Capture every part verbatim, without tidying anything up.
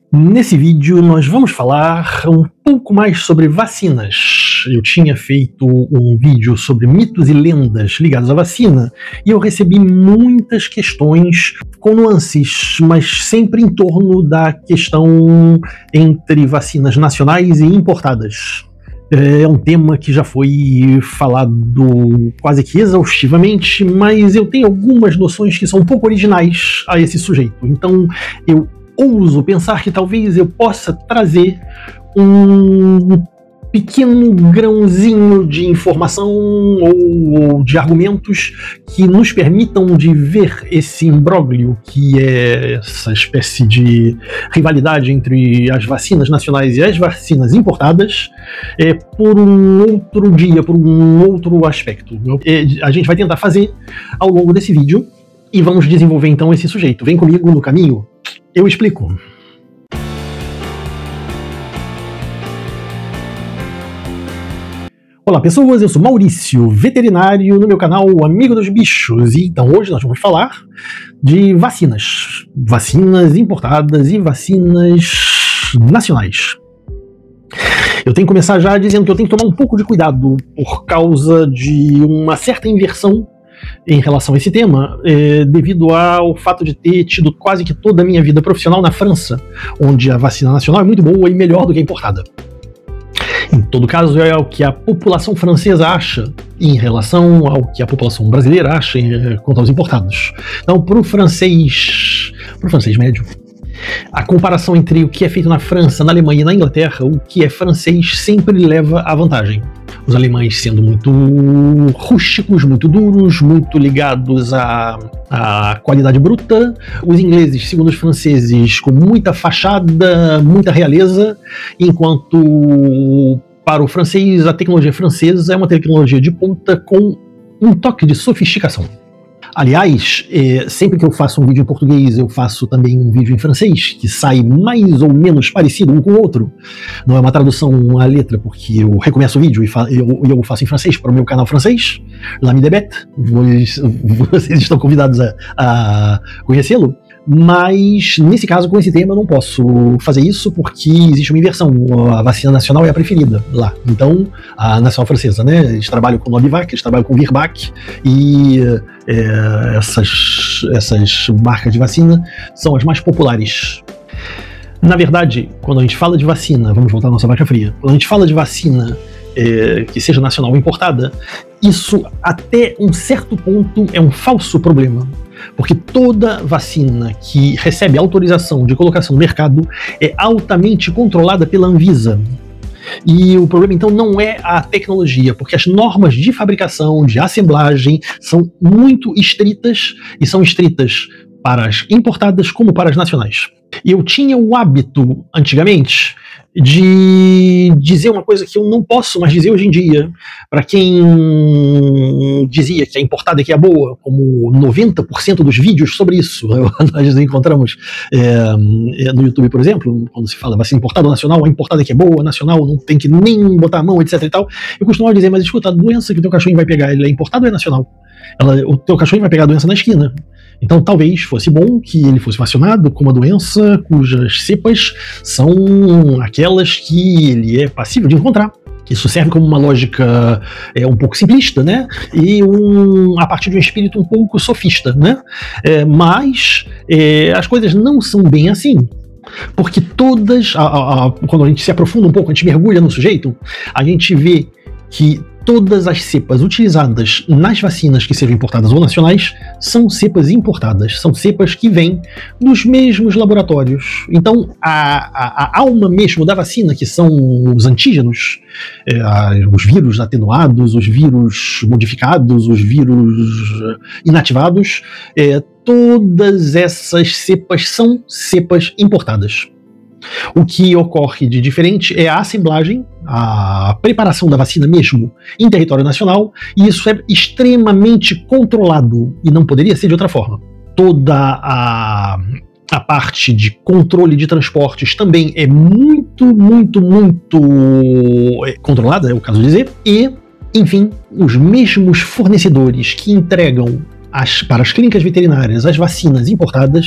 Nesse vídeo nós vamos falar um pouco mais sobre vacinas. Eu tinha feito um vídeo sobre mitos e lendas ligados à vacina e eu recebi muitas questões com nuances, mas sempre em torno da questão entre vacinas nacionais e importadas. É um tema que já foi falado quase que exaustivamente, mas eu tenho algumas noções que são um pouco originais a esse sujeito. Então eu ouso pensar que talvez eu possa trazer um pequeno grãozinho de informação ou de argumentos que nos permitam de ver esse imbróglio que é essa espécie de rivalidade entre as vacinas nacionais e as vacinas importadas é, por um outro dia, por um outro aspecto. É, a gente vai tentar fazer ao longo desse vídeo e vamos desenvolver então esse sujeito. Vem comigo no caminho. Eu explico. Olá pessoas, eu sou Maurício, veterinário no meu canal Amigo dos Bichos, e então hoje nós vamos falar de vacinas. Vacinas importadas e vacinas nacionais. Eu tenho que começar já dizendo que eu tenho que tomar um pouco de cuidado por causa de uma certa inversão em relação a esse tema, é, devido ao fato de ter tido quase que toda a minha vida profissional na França, onde a vacina nacional é muito boa e melhor do que a importada. Em todo caso, é o que a população francesa acha em relação ao que a população brasileira acha em, quanto aos importados. Então, para o francês, para o francês médio, a comparação entre o que é feito na França, na Alemanha e na Inglaterra, o que é francês sempre leva à vantagem. Os alemães sendo muito rústicos, muito duros, muito ligados à, à qualidade bruta. Os ingleses, segundo os franceses, com muita fachada, muita realeza, enquanto para o francês a tecnologia francesa é uma tecnologia de ponta com um toque de sofisticação. Aliás, é, sempre que eu faço um vídeo em português, eu faço também um vídeo em francês, que sai mais ou menos parecido um com o outro. Não é uma tradução à letra, porque eu recomeço o vídeo e fa eu, eu faço em francês para o meu canal francês, L'Ami de Bête, vocês, vocês estão convidados a, a conhecê-lo. Mas, nesse caso, com esse tema, eu não posso fazer isso porque existe uma inversão. A vacina nacional é a preferida lá. Então, a nacional francesa, né? Eles trabalham com Novivac, eles trabalham com Virbac e é, essas, essas marcas de vacina são as mais populares. Na verdade, quando a gente fala de vacina, vamos voltar à nossa vaca fria, quando a gente fala de vacina é, que seja nacional ou importada, isso até um certo ponto é um falso problema. Porque toda vacina que recebe autorização de colocação no mercado é altamente controlada pela Anvisa. E o problema então não é a tecnologia, porque as normas de fabricação, de assemblagem são muito estritas, e são estritas para as importadas como para as nacionais. Eu tinha o hábito, antigamente, de dizer uma coisa que eu não posso mais dizer hoje em dia. Para quem dizia que a importada aqui é boa, como noventa por cento dos vídeos sobre isso nós encontramos é, no YouTube, por exemplo, quando se fala vacina importada ou nacional, a importada aqui é boa, a nacional não tem que nem botar a mão, etc e tal, eu costumava dizer, mas escuta, a doença que o teu cachorrinho vai pegar, ele é importada ou é nacional? Ela, o teu cachorrinho vai pegar a doença na esquina. Então talvez fosse bom que ele fosse vacinado com uma doença cujas cepas são aquelas que ele é passível de encontrar. Isso serve como uma lógica é, um pouco simplista, né? E um, a partir de um espírito um pouco sofista, né? É, mas é, as coisas não são bem assim. Porque todas, a, a, a, quando a gente se aprofunda um pouco, a gente mergulha no sujeito, a gente vê que todas as cepas utilizadas nas vacinas que sejam importadas ou nacionais são cepas importadas, são cepas que vêm dos mesmos laboratórios. Então, a, a, a alma mesmo da vacina, que são os antígenos, é, os vírus atenuados, os vírus modificados, os vírus inativados, é, todas essas cepas são cepas importadas. O que ocorre de diferente é a assemblagem, a preparação da vacina mesmo em território nacional, e isso é extremamente controlado e não poderia ser de outra forma. Toda a, a parte de controle de transportes também é muito, muito, muito controlada, é o caso de dizer, e, enfim, os mesmos fornecedores que entregam as, para as clínicas veterinárias as vacinas importadas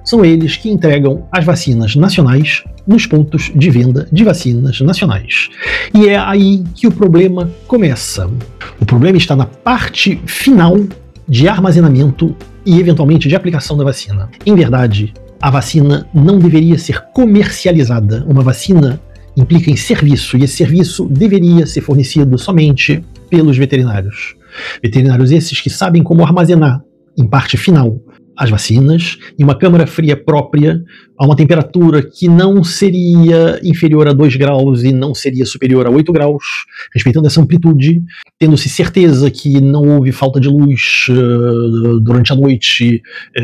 são eles que entregam as vacinas nacionais nos pontos de venda de vacinas nacionais. E é aí que o problema começa. O problema está na parte final de armazenamento e, eventualmente, de aplicação da vacina. Em verdade, a vacina não deveria ser comercializada. Uma vacina implica em serviço, e esse serviço deveria ser fornecido somente pelos veterinários. Veterinários esses que sabem como armazenar, em parte final, as vacinas em uma câmara fria própria, a uma temperatura que não seria inferior a dois graus e não seria superior a oito graus, respeitando essa amplitude, tendo-se certeza que não houve falta de luz uh, durante a noite,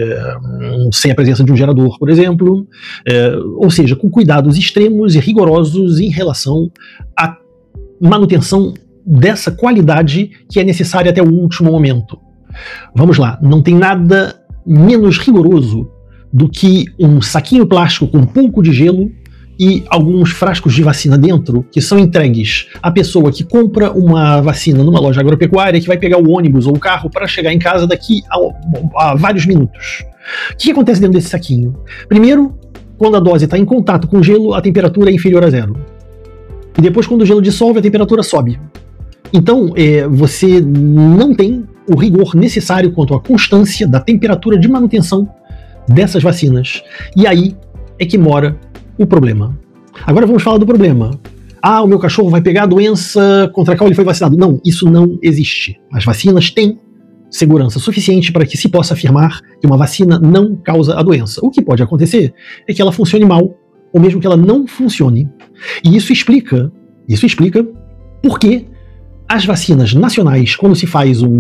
uh, sem a presença de um gerador, por exemplo, uh, ou seja, com cuidados extremos e rigorosos em relação à manutenção dessa qualidade que é necessária até o último momento. Vamos lá, não tem nada menos rigoroso do que um saquinho plástico com um pouco de gelo e alguns frascos de vacina dentro, que são entregues à pessoa que compra uma vacina numa loja agropecuária, que vai pegar o ônibus ou o carro para chegar em casa daqui a, a vários minutos. O que acontece dentro desse saquinho? Primeiro, quando a dose está em contato com o gelo, a temperatura é inferior a zero. E depois, quando o gelo dissolve, a temperatura sobe. Então, é, você não tem o rigor necessário quanto à constância da temperatura de manutenção dessas vacinas. E aí é que mora o problema. Agora vamos falar do problema. Ah, o meu cachorro vai pegar a doença contra a qual ele foi vacinado. Não, isso não existe. As vacinas têm segurança suficiente para que se possa afirmar que uma vacina não causa a doença. O que pode acontecer é que ela funcione mal, ou mesmo que ela não funcione. E isso explica, isso explica por que as vacinas nacionais, quando se faz um,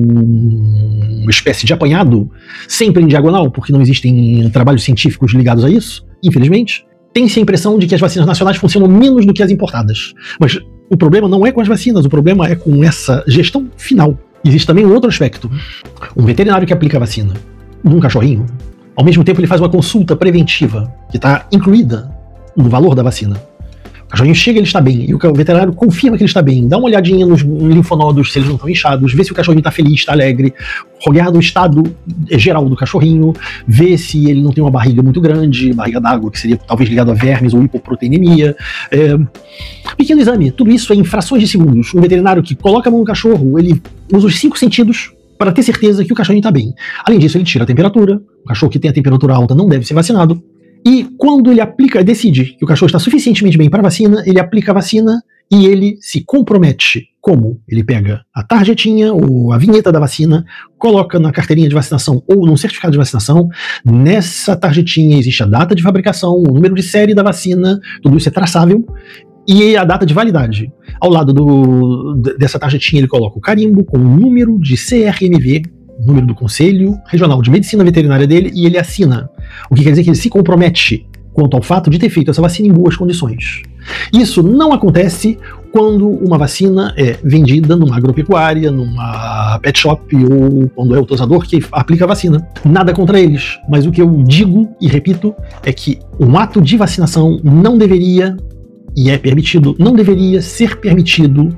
uma espécie de apanhado, sempre em diagonal, porque não existem trabalhos científicos ligados a isso, infelizmente, tem-se a impressão de que as vacinas nacionais funcionam menos do que as importadas. Mas o problema não é com as vacinas, o problema é com essa gestão final. Existe também um outro aspecto. Um veterinário que aplica a vacina num cachorrinho, ao mesmo tempo ele faz uma consulta preventiva, que está incluída no valor da vacina. O cachorrinho chega, ele está bem, e o veterinário confirma que ele está bem, dá uma olhadinha nos linfonodos, se eles não estão inchados, vê se o cachorrinho está feliz, está alegre, olhar do estado geral do cachorrinho, vê se ele não tem uma barriga muito grande, barriga d'água, que seria talvez ligado a vermes ou hipoproteinemia. É, pequeno exame, tudo isso é em frações de segundos. Um veterinário que coloca a mão no cachorro, ele usa os cinco sentidos para ter certeza que o cachorrinho está bem. Além disso, ele tira a temperatura, o cachorro que tem a temperatura alta não deve ser vacinado. E quando ele aplica, decide que o cachorro está suficientemente bem para a vacina, ele aplica a vacina e ele se compromete. Como? Ele pega a tarjetinha ou a vinheta da vacina, coloca na carteirinha de vacinação ou num certificado de vacinação. Nessa tarjetinha existe a data de fabricação, o número de série da vacina, tudo isso é traçável, e a data de validade. Ao lado do, dessa tarjetinha ele coloca o carimbo com o número de C R M V, número do Conselho Regional de Medicina Veterinária dele, e ele assina. O que quer dizer que ele se compromete quanto ao fato de ter feito essa vacina em boas condições. Isso não acontece quando uma vacina é vendida numa agropecuária, numa pet shop, ou quando é o tosador que aplica a vacina. Nada contra eles, mas o que eu digo e repito é que um ato de vacinação não deveria, e é permitido, não deveria ser permitido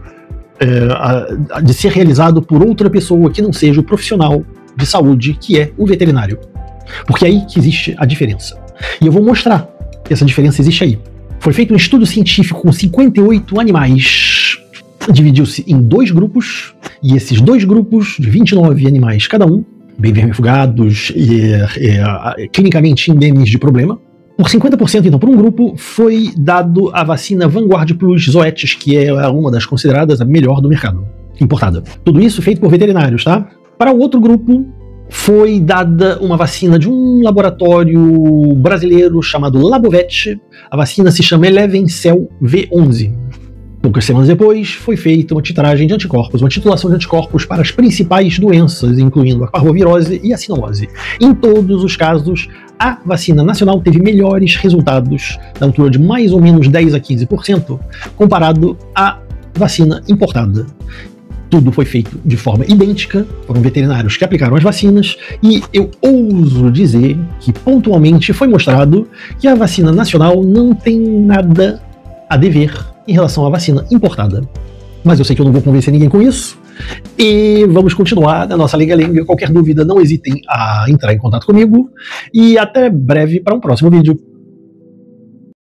É, de ser realizado por outra pessoa que não seja o profissional de saúde, que é o veterinário. Porque é aí que existe a diferença. E eu vou mostrar que essa diferença existe aí. Foi feito um estudo científico com cinquenta e oito animais. Dividiu-se em dois grupos, e esses dois grupos, de vinte e nove animais cada um, bem vermifugados e é, clinicamente indemnes de problema. Por cinquenta por cento, então, por um grupo, foi dado a vacina Vanguard Plus Zoetis, que é uma das consideradas a melhor do mercado, importada. Tudo isso feito por veterinários, tá? Para o outro grupo, foi dada uma vacina de um laboratório brasileiro chamado Labovet. A vacina se chama Eleven Cell V onze. Poucas semanas depois, foi feita uma titragem de anticorpos, uma titulação de anticorpos para as principais doenças, incluindo a parvovirose e a sinomose. Em todos os casos, a vacina nacional teve melhores resultados, na altura de mais ou menos dez a quinze por cento, comparado à vacina importada. Tudo foi feito de forma idêntica, foram veterinários que aplicaram as vacinas, e eu ouso dizer que pontualmente foi mostrado que a vacina nacional não tem nada a dever em relação à vacina importada. Mas eu sei que eu não vou convencer ninguém com isso, E vamos continuar na nossa Lenga-Lenga. Qualquer dúvida, não hesitem a entrar em contato comigo. E até breve para um próximo vídeo.